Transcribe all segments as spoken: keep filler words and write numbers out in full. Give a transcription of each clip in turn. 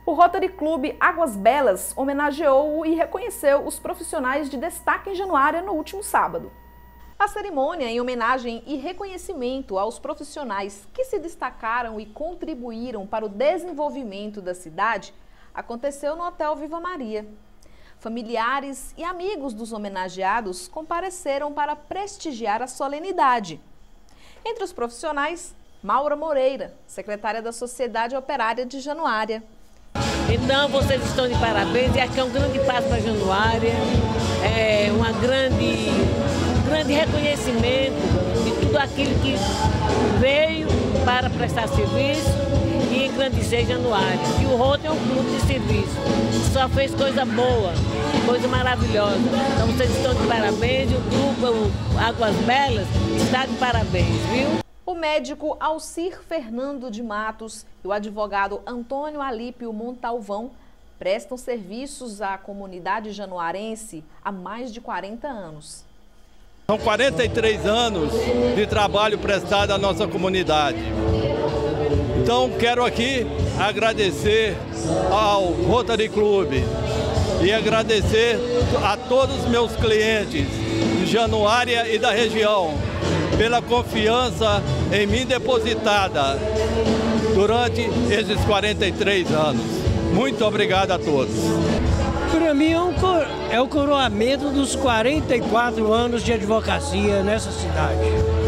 O Rotary Clube Águas Belas homenageou e reconheceu os profissionais de destaque em Januária no último sábado. A cerimônia em homenagem e reconhecimento aos profissionais que se destacaram e contribuíram para o desenvolvimento da cidade aconteceu no Hotel Viva Maria. Familiares e amigos dos homenageados compareceram para prestigiar a solenidade. Entre os profissionais, Maura Moreira, secretária da Sociedade Operária de Januária. Então, vocês estão de parabéns e aqui é um grande passo para Januária, é uma grande, um grande reconhecimento de tudo aquilo que veio para prestar serviço e engrandecer Januária. E o Rotary é um clube de serviço, só fez coisa boa, coisa maravilhosa. Então, vocês estão de parabéns e o grupo Águas Belas está de parabéns, viu? O médico Alcir Fernando de Matos e o advogado Antônio Alípio Montalvão prestam serviços à comunidade januarense há mais de quarenta anos. São quarenta e três anos de trabalho prestado à nossa comunidade. Então quero aqui agradecer ao Rotary Clube e agradecer a todos os meus clientes de Januária e da região pela confiança em mim depositada durante esses quarenta e três anos. Muito obrigado a todos. Para mim é, um, é o coroamento dos quarenta e quatro anos de advocacia nessa cidade.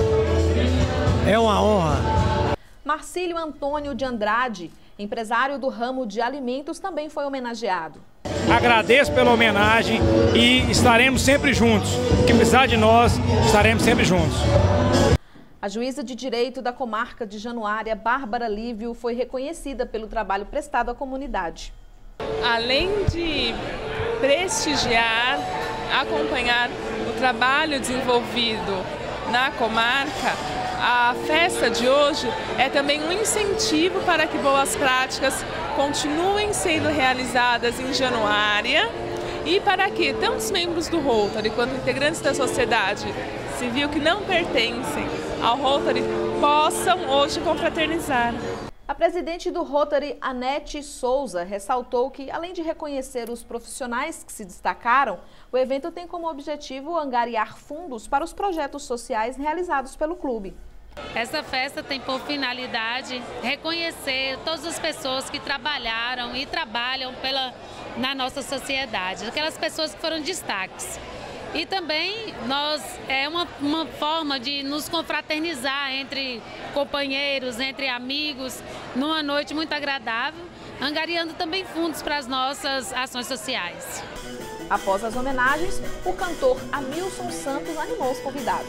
É uma honra. Marcílio Antônio de Andrade, empresário do ramo de alimentos, também foi homenageado. Agradeço pela homenagem e estaremos sempre juntos. O que precisar de nós, estaremos sempre juntos. A juíza de direito da comarca de Januária, Bárbara Lívio, foi reconhecida pelo trabalho prestado à comunidade. Além de prestigiar, acompanhar o trabalho desenvolvido na comarca, a festa de hoje é também um incentivo para que boas práticas continuem sendo realizadas em Januária e para que tanto os membros do Rotary quanto integrantes da sociedade civil que não pertencem ao Rotary possam hoje confraternizar. A presidente do Rotary, Anete Souza, ressaltou que, além de reconhecer os profissionais que se destacaram, o evento tem como objetivo angariar fundos para os projetos sociais realizados pelo clube. Essa festa tem por finalidade reconhecer todas as pessoas que trabalharam e trabalham pela, na nossa sociedade, aquelas pessoas que foram destaques. E também nós, é uma, uma forma de nos confraternizar entre companheiros, entre amigos, numa noite muito agradável, angariando também fundos para as nossas ações sociais. Após as homenagens, o cantor Hamilton Santos animou os convidados.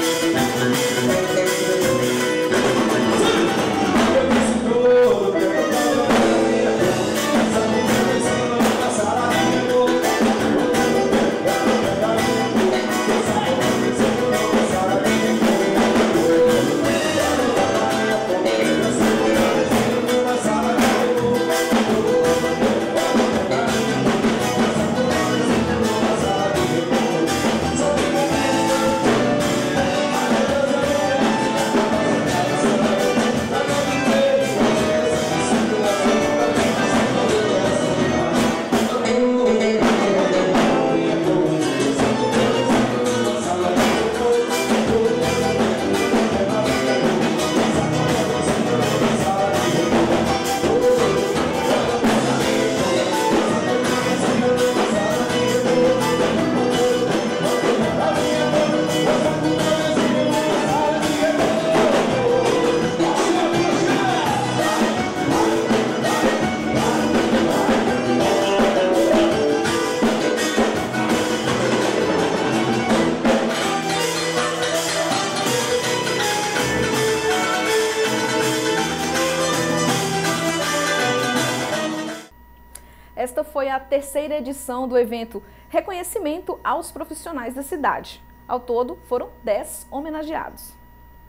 Esta foi a terceira edição do evento Reconhecimento aos Profissionais da Cidade. Ao todo, foram dez homenageados.